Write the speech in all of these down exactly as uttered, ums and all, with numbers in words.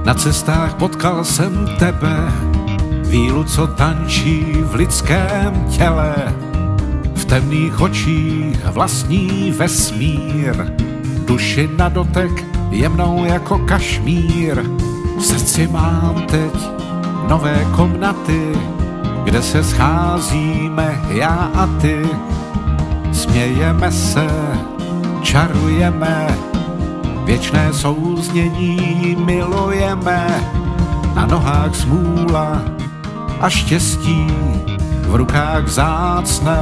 Na cestách potkal jsem tebe, vílu, co tančí v lidském těle. V temných očích vlastní vesmír, duši na dotek jemnou jako kašmír. V srdci mám teď nové komnaty, kde se scházíme já a ty. Smějeme se, čarujeme, věčné souznění milujeme. Na nohách smůla a štěstí, v rukách vzácné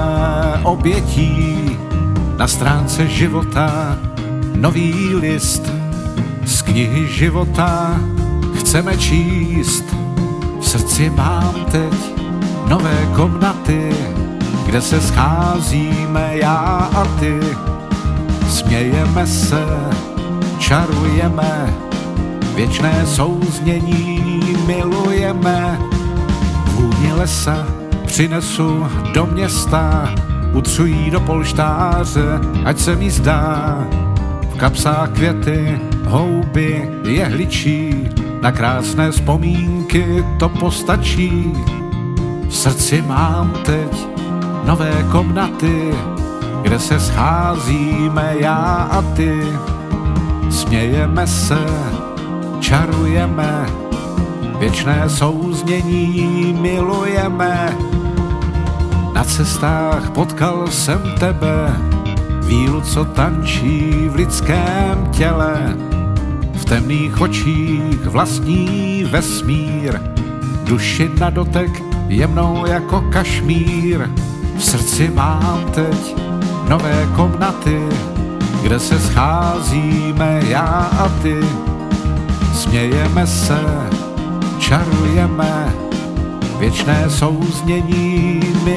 obětí. Na stránce života nový list, z knihy života chceme číst. V srdci mám teď nové komnaty, kde se scházíme já a ty. Smějeme se, čarujeme, věčné souznění milujeme. Vůni lesa přinesu do města, utřují do polštáře, ať se mi zdá. V kapsách květy, houby, jehličí, na krásné vzpomínky to postačí. V srdci mám teď nové komnaty, kde se scházíme já a ty. Smějeme se, čarujeme, věčné souznění milujeme. Na cestách potkal jsem tebe, vílu, co tančí v lidském těle. V temných očích vlastní vesmír, duši na dotek jemnou jako kašmír. V srdci mám teď nové komnaty, kde se scházíme já a ty. Smějeme se, čarujeme, věčné souznění